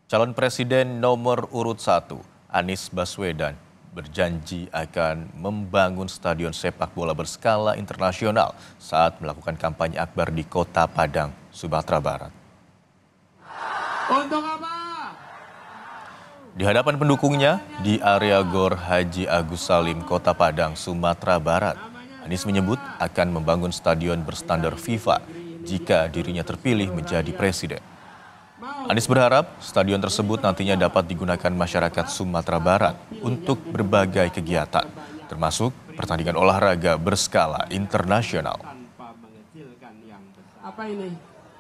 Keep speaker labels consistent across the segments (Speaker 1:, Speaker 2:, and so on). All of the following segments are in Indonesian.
Speaker 1: Calon Presiden nomor urut 1, Anies Baswedan, berjanji akan membangun stadion sepak bola berskala internasional saat melakukan kampanye akbar di Kota Padang, Sumatera Barat.
Speaker 2: Untuk apa?
Speaker 1: Di hadapan pendukungnya di area Gor Haji Agus Salim, Kota Padang, Sumatera Barat, Anies menyebut akan membangun stadion berstandar FIFA jika dirinya terpilih menjadi presiden. Anies berharap stadion tersebut nantinya dapat digunakan masyarakat Sumatera Barat untuk berbagai kegiatan, termasuk pertandingan olahraga berskala internasional.
Speaker 2: Apa ini?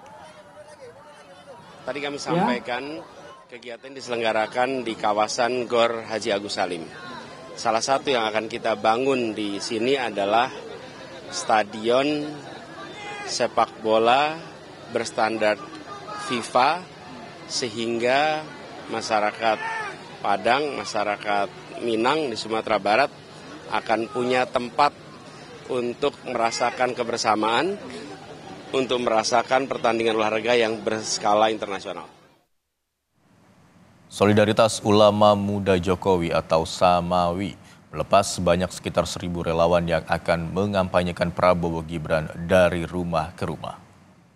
Speaker 3: Tadi kami sampaikan kegiatan diselenggarakan di kawasan Gor Haji Agus Salim. Salah satu yang akan kita bangun di sini adalah stadion sepak bola berstandar FIFA, sehingga masyarakat Padang, masyarakat Minang di Sumatera Barat akan punya tempat untuk merasakan kebersamaan, untuk merasakan pertandingan olahraga yang berskala internasional.
Speaker 1: Solidaritas Ulama Muda Jokowi atau Samawi melepas sebanyak sekitar 1.000 relawan yang akan mengampanyekan Prabowo Gibran dari rumah ke rumah.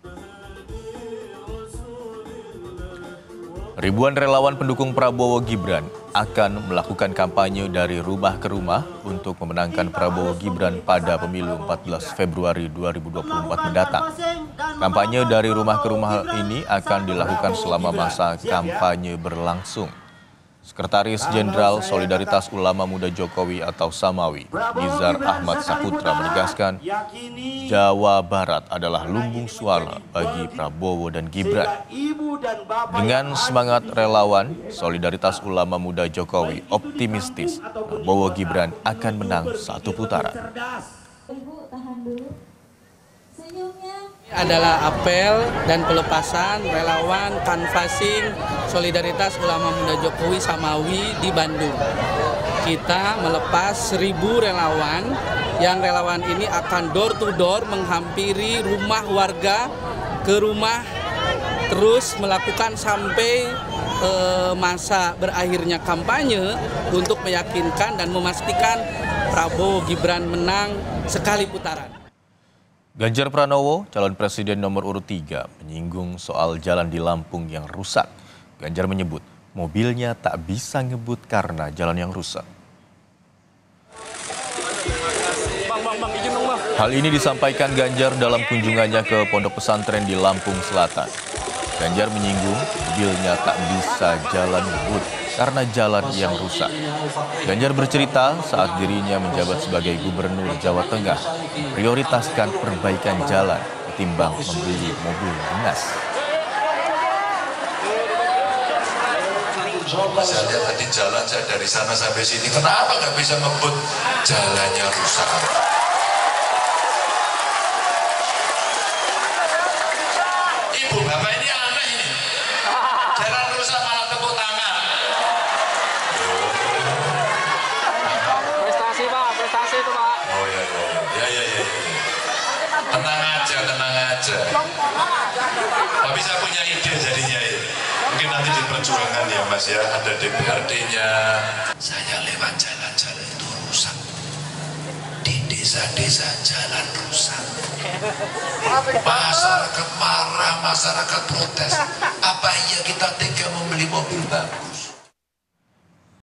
Speaker 1: Ribuan relawan pendukung Prabowo Gibran akan melakukan kampanye dari rumah ke rumah untuk memenangkan Prabowo Gibran pada pemilu 14 Februari 2024 mendatang. Kampanye dari rumah ke rumah ini akan dilakukan selama masa kampanye berlangsung. Sekretaris Jenderal Solidaritas Ulama Muda Jokowi atau Samawi, Nizar Ahmad Saputra menegaskan Jawa Barat adalah lumbung suara bagi Prabowo dan Gibran. Dengan semangat relawan, Solidaritas Ulama Muda Jokowi optimistis Prabowo Gibran akan menang satu putaran.
Speaker 4: Adalah apel dan pelepasan relawan canvassing Solidaritas Ulama Muda Jokowi Samawi di Bandung. Kita melepas 1.000 relawan, yang relawan ini akan door to door menghampiri rumah warga ke rumah, terus melakukan sampai masa berakhirnya kampanye untuk meyakinkan dan memastikan Prabowo Gibran menang sekali putaran.
Speaker 1: Ganjar Pranowo, calon presiden nomor urut 3, menyinggung soal jalan di Lampung yang rusak. Ganjar menyebut mobilnya tak bisa ngebut karena jalan yang rusak. Hal ini disampaikan Ganjar dalam kunjungannya ke pondok pesantren di Lampung Selatan. Ganjar menyinggung mobilnya tak bisa jalan ngebut karena jalan yang rusak. Ganjar bercerita saat dirinya menjabat sebagai Gubernur Jawa Tengah, prioritaskan perbaikan jalan ketimbang membeli mobil dinas.
Speaker 5: Saya lihat tadi jalan saya dari sana sampai sini, kenapa nggak bisa ngebut? Jalannya rusak. Ibu bapak ini aneh ini. Jalan rusak malah tepuk tangan.
Speaker 2: Prestasi Pak, prestasi itu Pak.
Speaker 5: Oh ya. Tenang aja. Tapi saya punya ide jadinya ya. Mungkin nanti di perjuangan ya Mas ya, ada DPRD-nya. Saya lewat jalan-jalan itu rusak. Di desa-desa jalan rusak. Masyarakat marah, masyarakat protes. Apa iya kita tega membeli mobil bagus?